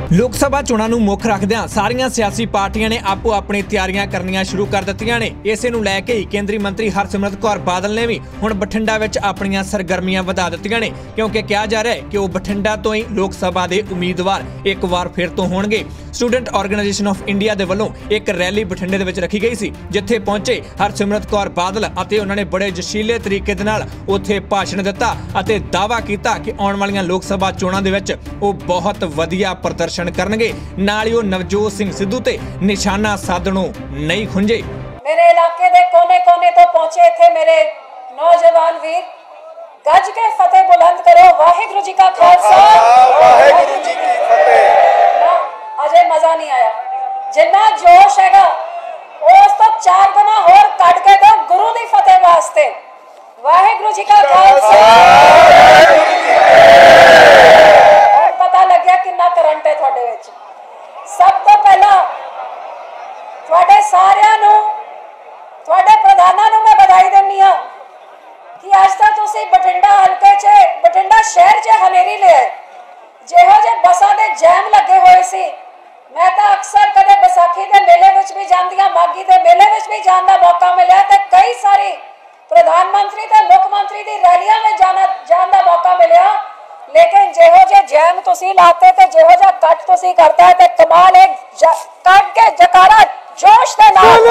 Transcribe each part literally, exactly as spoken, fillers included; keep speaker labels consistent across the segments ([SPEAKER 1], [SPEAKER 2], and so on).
[SPEAKER 1] लोक सभा चोणां नूं मुख रखदिआं सारियां सियासी पार्टियां ने आपो अपनी तैयारियां करनियां शुरू कर दित्तियां ने। इसे नूं लै के ही केंद्रीय मंत्री हरसिमरत कौर बादल ने भी हुण बठिंडा विच अपणीआं सरगर्मियां वधा दित्तियां ने, क्योंकि कहा जा रहा है कि वह बठिंडा तो ही लोक सभा के उम्मीदवार एक बार फिर तो होणगे। स्टूडेंट ऑर्गेनाइजेशन ऑफ इंडिया दे वल्लों एक रैली बठिंडे दे विच रखी गई सी, जिथे पहुंचे हरसिमरत कौर बादल अते उन्हां ने बड़े जशीले तरीके दे नाल उत्थे भाषण दित्ता अते दावा कीता कि आउण वालीआं लोक सभा चोणां दे विच ओह बहुत वधिया प्रदर्शन करनगे। नाल ही ओह नवजोत सिंह सिद्धू ते निशाना साधणों नहीं खुंजे।
[SPEAKER 2] मेरे इलाके दे कोने कोने तो पहुंचे थे मेरे नौजवान वीर, गज के फतेह बुलंद करो। वाहिगुरु जी का खालसा, वाहिगुरु जी की फतेह। ना अजे मजा नहीं आया, जिन्ना जोश हैगा उस तो चार गुना होर कट के दो गुरु दी फतेह वास्ते। वाहिगुरु जी का खालसा, और पता लग गया कितना करंट है तुहाडे विच। सब तो पहला तुहाडे सारिआं नूं, तुहाडे प्रधानां नूं मैं बधाई दिंदी हां कि अज तक तुसीं बठिंडा हलके च, बठिंडा शहर च हनेरी लिया। जिहो जे बसां दे जैम लगे हुए सी, मैं तो अक्सर कदे बैसाखी के मेले विच भी जांदी हां, माघी के मेले विच भी जाण दा मौका मिलिया ते कई सारी प्रधानमंत्री ते मुख्यमंत्री दी रैलियां में जाना जाण दा मौका मिलिया। लेकिन जिहो जे जैम तुसीं लाते ते जिहो जा कट तुसीं करता है ते कमाल है। कट के जकारा जोश दे नाल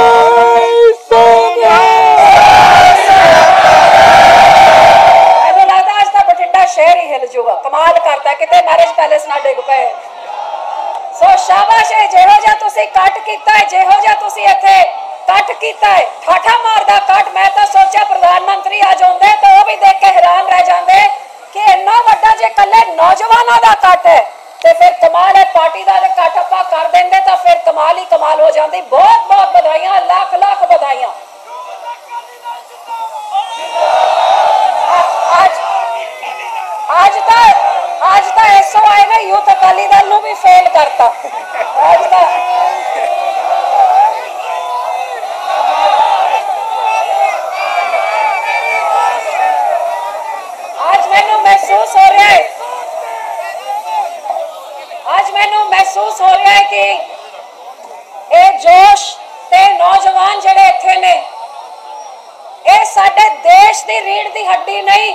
[SPEAKER 2] मैनूं लगदा अज तां बठिंडा शहर ही हिल जूगा। कमाल करता किते मैरिज पैलेस ना डिग पए। सो शाबाश है जिहो जा तुसीं कट कीता है, जिहो जा तुसीं इत्थे कट कीता है, ठाठा मारदा कट। मैं तो सोचा प्रधानमंत्री आ जांदे तो वो भी देख के हैरान रह जांदे कि इन्ना वड्डा जे कल्ले नौजवानों दा कट है ते फिर कमाल है। पार्टी दा जे कट आपां कर देंदे तो फिर कमाल ही कमाल हो जाती। बहुत बहुत बधाइयां, लाख लाख बधाइयां। आज आज तक आज तक एसओ आए ने यूथ अकाली दल नूं भी फेल करता। आज तक महसूस हो रहा है आज मैनू महसूस हो रहा है कि ये जोश ते नौजवान जड़े इत्थे ने, ये साडे देश दी रीढ़ दी हड्डी नहीं,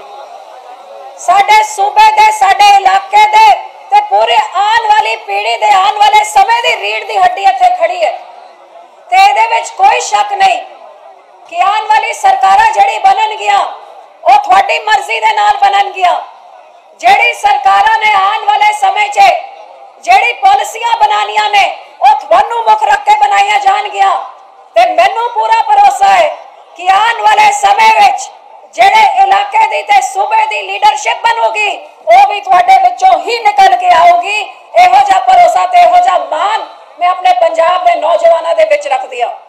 [SPEAKER 2] साडे सूबे दे, साडे इलाके दे ते पूरे आने वाली पीढ़ी दे, आने वाले समय दी रीढ़ दी हड्डी इत्थे खड़ी है। ते इहदे विच कोई शक नहीं कि आने वाली सरकारां जड़ी बनन गियां ਉਹ ਤੁਹਾਡੀ ਮਰਜ਼ੀ ਦੇ ਨਾਲ ਬਣਨਗੀਆਂ। ਜਿਹੜੀ ਸਰਕਾਰਾਂ ਨੇ ਆਉਣ ਵਾਲੇ ਸਮੇਂ 'ਚ ਜਿਹੜੀ ਪਾਲਿਸੀਆਂ ਬਣਾਉਣੀਆਂ ਨੇ ਉਹ ਤੁਹਾਨੂੰ ਮੁੱਖ ਰੱਖ ਕੇ ਬਣਾਈਆਂ ਜਾਣਗੀਆਂ ਤੇ ਮੈਨੂੰ ਪੂਰਾ ਭਰੋਸਾ ਹੈ ਕਿ ਆਉਣ ਵਾਲੇ ਸਮੇਂ ਵਿੱਚ ਜਿਹੜੇ ਇਲਾਕੇ ਦੀ ਤੇ ਸੂਬੇ ਦੀ ਲੀਡਰਸ਼ਿਪ ਬਣੂਗੀ ਉਹ ਵੀ ਤੁਹਾਡੇ ਵਿੱਚੋਂ ਹੀ ਨਿਕਲ ਕੇ ਆਊਗੀ। ਇਹੋ ਜਿਹਾ ਭਰੋਸਾ ਤੇ ਇਹੋ ਜਿਹਾ ਮਾਣ ਮੈਂ ਆਪਣੇ ਪੰਜਾਬ ਦੇ ਨੌਜਵਾਨਾਂ ਦੇ ਵਿੱਚ ਰੱਖਦੀ ਹਾਂ।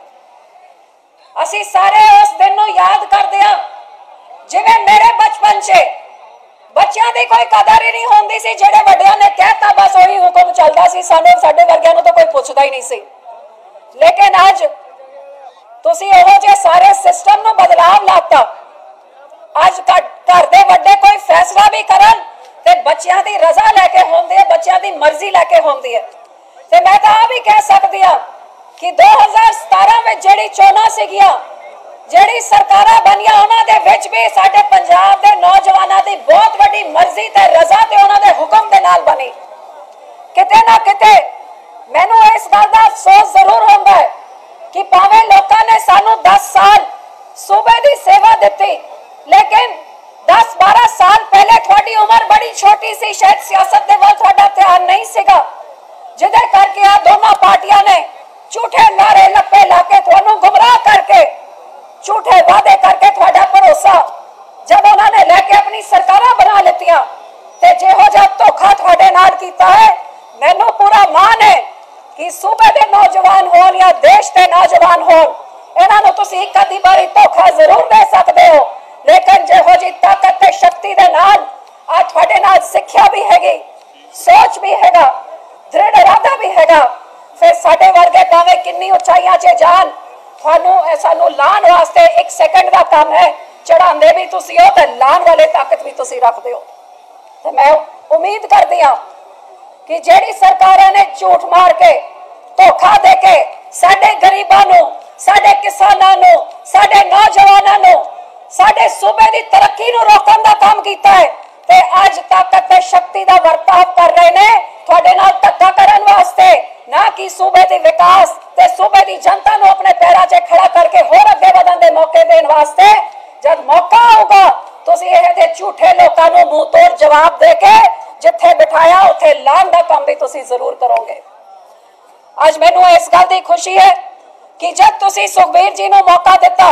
[SPEAKER 2] ਅਸੀਂ ਸਾਰੇ ਉਸ ਦਿਨ ਨੂੰ ਯਾਦ ਕਰਦੇ ਹਾਂ जिवें मेरे बचपन से बच्चों की कोई कदर ही नहीं होंदी सी। जेड़े वड्डियां ने कहता बस वही हुक्म चलता सी, साडे साडे वर्गियां नूं तो कोई पुछदा ही नहीं सी। लेकिन अज तुसीं इहो जे सारे सिस्टम नूं बदलाव लाता। अज घर दे वड्डे कोई फैसला भी करन ते बच्चों की रजा लैके होंदी है, बच्चों की मर्जी लैके होंदी है। ते मैं तां भी कह सकदी हां कि दो हज़ार सतारह में जिहड़ी चोणां सीगियां, ਜਿਹੜੀ ਸਰਕਾਰਾਂ ਬਣੀਆਂ ਉਹਨਾਂ ਦੇ ਵਿੱਚ ਵੀ ਸਾਡੇ ਪੰਜਾਬ ਦੇ ਨੌਜਵਾਨਾਂ ਦੀ ਬਹੁਤ ਵੱਡੀ ਮਰਜ਼ੀ ਤੇ ਰਜ਼ਾ ਤੇ ਉਹਨਾਂ ਦੇ ਹੁਕਮ ਦੇ ਨਾਲ ਬਣੀ। ਕਿਤੇ ਨਾ ਕਿਤੇ ਮੈਨੂੰ ਇਸ ਗੱਲ ਦਾ ਅਫਸੋਸ ਜ਼ਰੂਰ ਹੁੰਦਾ ਹੈ ਕਿ ਭਾਵੇਂ ਲੋਕਾਂ ਨੇ ਸਾਨੂੰ दस ਸਾਲ ਸੂਬੇ ਦੀ ਸੇਵਾ ਦਿੱਤੀ, ਲੇਕਿਨ दस बारह ਸਾਲ ਪਹਿਲੇ ਤੁਹਾਡੀ ਉਮਰ ਬੜੀ ਛੋਟੀ ਸੀ, ਸ਼ਾਇਦ ਸਿਆਸਤ ਦੇ ਵੱਲ ਤੁਹਾਡਾ ਧਿਆਨ ਨਹੀਂ ਸੀਗਾ, ਜਿਹਦੇ ਕਰਕੇ ਆ ਦੋਨਾਂ ਪਾਰਟੀਆਂ ਨੇ ਝੂਠੇ ਨਾਰੇ ਲੱਪੇ ਲਾ ਕੇ ਤੁਹਾਨੂੰ ਗੁੰਮਰਾਹ ਕਰਕੇ, झूठे वादे करके थोड़ा भरोसा जब उन्होंने लेके अपनी सरकारां बना लितियां ते जिहो जिहा धोखा थोड़े नाल कीता है, मैनू पूरा मान है कि सूबे दे नौजवान होण या देश दे नौजवान होण, इन्हां नूं तुसीं एक अद्धी बारी धोखा जरूर दे सकदे हो, लेकिन जिहो जी ताकत ते शक्ति दे नाल आ थोड़े नाल सिक्ख्या भी हैगी, सोच भी हैगा, दृढ़ इरादा भी हैगा, फिर साडे वर्गे भावें किन्नी उचाइयां 'च जाण, थानू सानू लाण वास्ते एक सेकंड का काम है। चढ़ाते भी तुसी हो ते लाण वाले ताकत भी तुसी रखते हो। तो मैं उम्मीद करती हाँ कि जेड़ी सरकारां ने झूठ मार के धोखा दे के साडे गरीबां नूं, साडे किसानां नूं, साडे नौजवानां नूं, साडे सूबे दी तरक्की नूं रोकण दा काम कीता है ते अज ताकत ते शक्ति दा वर्ताव कर रहे ने तुहाडे नाल धक्का करन वास्ते, ना कि सूबे दी विकास ते सूबे दी जनता नूं अपने पैरां 'च खड़ा करके होर अगे वधण दे मौके देण वास्ते। जब मौका आऊगा तुसीं इह दे झूठे लोकां नूं मूंह तोड़ जवाब दे के जिथे बिठाया उत्थे लाण दा काम भी तुसीं जरूर करोगे। अज मैनूं इस गल दी खुशी है कि जब तुसीं सुखबीर जी नूं मौका दिता,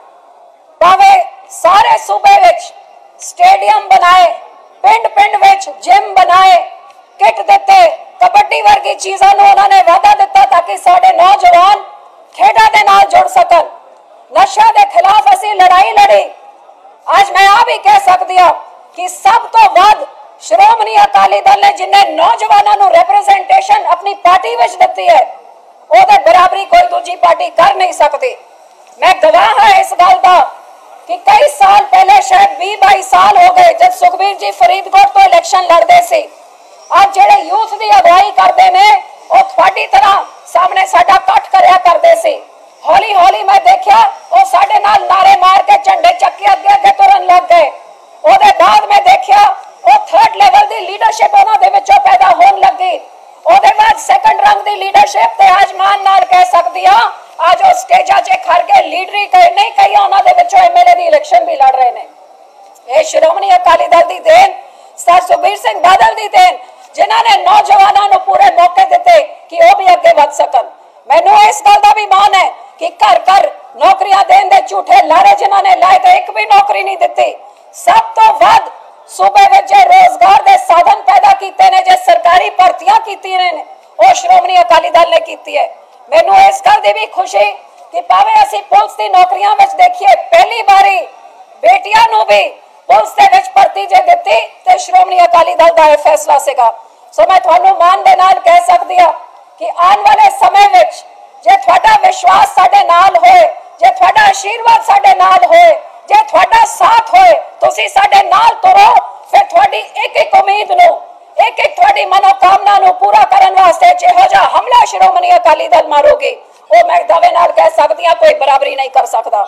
[SPEAKER 2] भावें सारे सूबे विच स्टेडियम बनाए, पिंड पिंड विच जिम बनाए, किट दिते, कबड्डी वर्गी चीज़ां नूं उन्होंने वादा दिता ताकि साडे नौजवान खेडां दे नाल जुड़ सकन। नशा दे खिलाफ असीं लड़ाई लड़ी। आज मैं आ भी कह सकदी हां कि सब तो वध श्रोमणी अकाली दल ने जिन्हें नौजवानों नूं रिप्रेजेंटेशन अपनी पार्टी विच दित्ती है, ओहदे बराबरी कोई दूजी पार्टी कर नहीं सकती। मैं गवाह हां इस गल दा कि कई साल पहले, शायद बीस बाईस साल हो गए, जब सुखबीर जी फरीदकोट तो इलेक्शन लड़ते सी, आज जेड़े यूथ की अगवाई करते ने वो थोड़ी तरह सामने साडा कट करया करते सी। हौली हौली मैं देखा वो साडे नाल नारे मार के झंडे चक्के अगे अगे तुरन लग गए। ओदे बाद मैं देखा वो थर्ड लेवल की लीडरशिप उन्हां दे विचों पैदा होण लगी। ओदे बाद सैकंड रंग की लीडरशिप ते आज मान नाल कह सकदी हां आज वो स्टेजा 'च खड़ के लीडरी कह नहीं कही, उन्हां दे विचों एमएलए दी इलेक्शन भी लड़ रहे ने। ये श्रोमणी अकाली दल दी देन, सर सुखबीर सिंह बादल दी देन, जिन्होंने नौजवानों को पूरे मौके दिते कि वो भी अगे वध सकन। मैनूं इस गल दा भी मान है कि घर घर नौकरियां देण दे झूठे लारे जिन्होंने लाए ते एक भी नौकरी नहीं दिती। सब तो वध सूबे विच रोजगार दे साधन पैदा कीते ने, जे सरकारी भर्तियां कीती ने वो श्रोमणी अकाली दल ने कीती है। मैनूं इस गल दी भी खुशी कि भावें असीं पुलिस दी नौकरियां विच देखिए, पहली बारी बेटियां नूं भी पुलिस दे विच भर्ती जे दित्ती ते श्रोमणी अकाली दल दा फैसला सीगा। सो मैं तुहानूं मान दे नाल कह सकदी हां कि आने वाले समय विच जे तुहाडा विश्वास साडे नाल होए, जे तुहाडा आशीर्वाद साडे नाल होए, जे तुहाडा साथ होए, तुसीं साडे नाल तुरो, फिर तुहाडी एक एक उम्मीद नूं, एक एक तुहाडी मनोकामना नूं पूरा करन वास्ते जिहो जिहा हमला श्रोमणी अकाली दल मारोगी, वो मैं दावे नाल कह सकदी हां कोई बराबरी नहीं कर सकदा।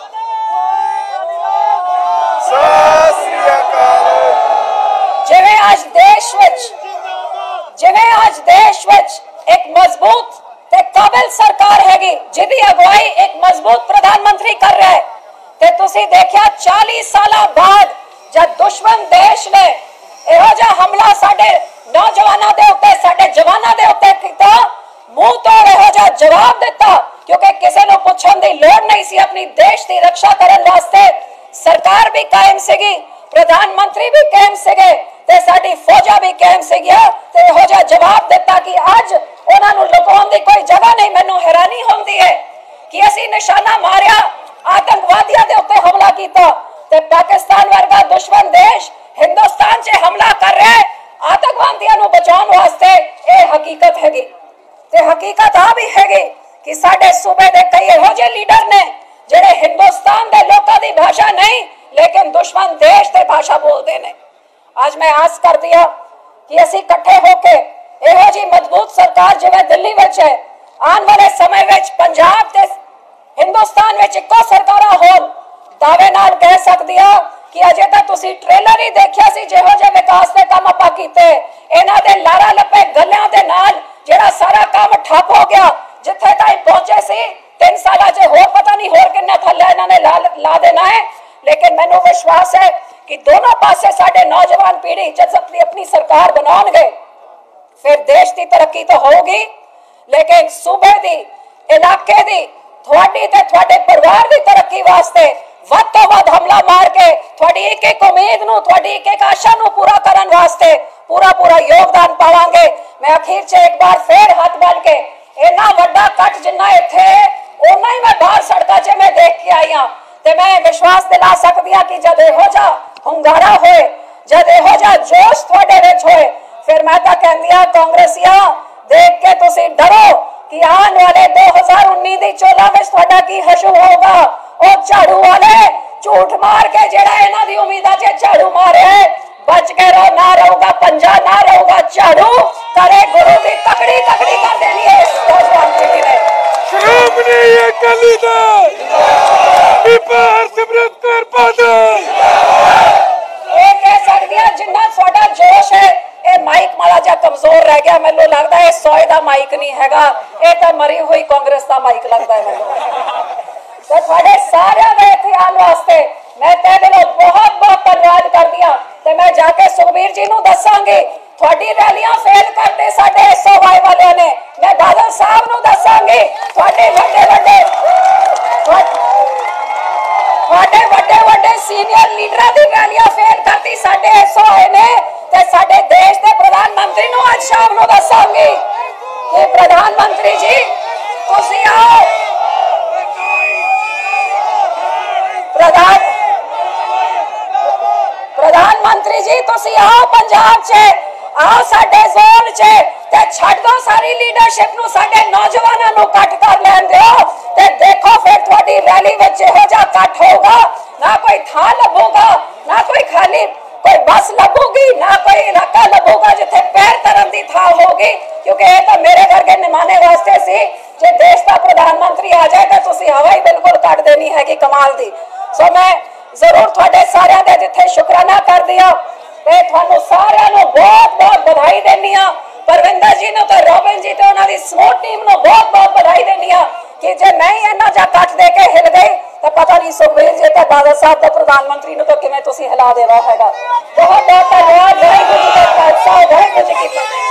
[SPEAKER 2] जिवें आज देश विच जिवें आज देश विच एक मजबूत ते काबिल सरकार हैगी, जिहदी अगवाई एक मजबूत प्रधानमंत्री कर रहा है, ते तुसीं देखिया चालीस साल बाद जब दुश्मन देश ने इहो जिहा हमला साडे नौजवानों दे उत्ते, साडे जवानों दे उत्ते कीता, मुंह तोड़ इहो जिहा जवाब दिता, क्योंकि किसी नूं पुछण दी लोड़ नहीं सी। अपनी देश की रक्षा करन वास्ते सरकार भी कायम सीगी, प्रधानमंत्री भी कायम सीगे ते साडी फौजा भी कायम सीगिया, ते इहो जिहा जवाब दिता कि अज उन्हां नूं लुकाउण दी कोई जगह नहीं। मैनूं हैरानी होंदी है कि असीं निशाना मारिया, आतंकवादियों दे उत्ते हमला कीता, ते पाकिस्तान वर्गा दुश्मन देश हिंदुस्तान 'च हमला कर रहा है आतंकवादियों नूं बचाउण वास्ते। ये हकीकत हैगी ते हकीकत आ भी हैगी कि साडे सूबे दे कई इहो जिहे लीडर ने जिहड़े हिंदुस्तान दे लोकां दी भाषा नहीं लेकिन दुश्मन देश दे भाषा बोलते ने। आज मैं आस कर दिया कि असीं इकट्ठे होके इहो जी मजबूत सरकार जिवें दिल्ली विच है, आने वाले समय विच पंजाब ते हिंदुस्तान विच इक्को सरकारां होण, दावे नाल कह सकदी हां कि अजे तक तुसीं ट्रेलर ही देखिया सी जिहो जिहे विकास दे काम आपां कीते, इन्हां दे लारा लपे गल्लियां दे नाल जिहड़ा सारा काम ठप हो गया। जिथे ताईं पहुंचे सी तीन साल च होर पता नहीं होर किन्ना थल्ले इन्हां ने ला, ला देना है। लेकिन मैनूं विश्वास है कि दोनों पासे साडे नौजवान पीढ़ी जब अपनी सरकार बनाउणगे फिर देश की तरक्की तो होगी, लेकिन सूबे दी, इलाके दी, थोड़ी ते थोड़े परिवार की तरक्की वास्ते वध तो वध हमला मार के थोड़ी एक एक उम्मीद नूं, थोड़ी एक एक आशा नूं पूरा करन वास्ते पूरा पूरा योगदान पावांगे। मैं अखीर च एक बार फिर हाथ बल के इन्ना वड्डा कट जिन्ना इत्थे उन्ना ही मैं बाहर सड़कां 'च मैं देख के आई हां, ते मैं विश्वास दिला सकदी हां कि जद इहो जिहा हुंगारा होए, जद इहो जिहा जोश तुहाडे विच होए, फिर मैं तां कहंदी हां कांग्रेसियां देख के तुसीं डरो कि आने वाले दो हज़ार उन्नीस दी चोला विच तुहाडा की हशर होगा। और झाड़ू वाले झूठ मार के जेड़ा इन्हां दी उम्मीदां 'च झाड़ू मारे बच के रहो, ना रहूगा पंजा, ना रहूगा झाड़ू, करे गुरु की तकड़ी तकड़ी कर देनी है इस राजनीति ने।
[SPEAKER 3] श्रोमणी अकाली दल बीबा हरसिमरत कौर बादल
[SPEAKER 2] ये कह सकती है जिन्ना थोड़ा जोश है, ये माइक माड़ा जा कमजोर रह गया। मैनू लगता है सोए का माइक नहीं हैगा, ये तो मरी हुई कांग्रेस का माइक लगता है मैनू। तो थोड़े सारे दे इत्थे आने वास्ते मैं तह दिलों बहुत बहुत धन्यवाद कर दिया। ते मैं जाके सुखबीर जी नू दसांगी थोड़ी रैलियां फेल करते साडे एस ओ वाई वाले ने, मैं बादल साहब नू दसांगी थोड़े वड्डे वड्डे थोड़े वड्डे वड्डे सीनियर लीडरां दी रैलियां फेल करती साडे एस ओ वाई ने, ते साडे देश दे प्रधानमंत्री नू अज शाम नू दसांगी कि प्रधानमंत्री जी तुसीं आओ, प्रधान प्रधानमंत्री जी तुसीं आओ पंजाब च, आओ साडे जोन च ते छड्ड दो सारी लीडरशिप नू, साडे नौजवानां नू कट कर लैण दिओ ते देखो फिर तुहाडी रैली विच इहो जिहा कट होगा, ना कोई थां लभूगा, ना कोई खाली कोई बस लभूगी, ना कोई इलाका लभूगा जिथे पैर धरन दी थां होगी, क्योंकि ये तो मेरे वर्गे निमाने वास्ते सी। जे देश का प्रधानमंत्री आ जाए तो तुसीं हवा ही बिल्कुल कट देनी है कि कमाल दी। सो मैं जरूर थोड़े सारे दे जिथे शुकराना कर दिया ते थानू सारिआं नू बहुत बहुत बधाई देनी आ। परविंदर जी नू ते रोबिन जी ते उन्हां दी समूह टीम नू बहुत बहुत बधाई देनी आ कि जे मैं ही इन्ना जा कट दे के हिल गई तो पता नहीं सुखबीर जी ते बादल साहब ते प्रधानमंत्री नू तो किवें तुसीं हिला देना हैगा। बहुत बहुत धन्यवाद। वाहिगुरू जी का खालसा, वाहिगुरू जी की फतेह।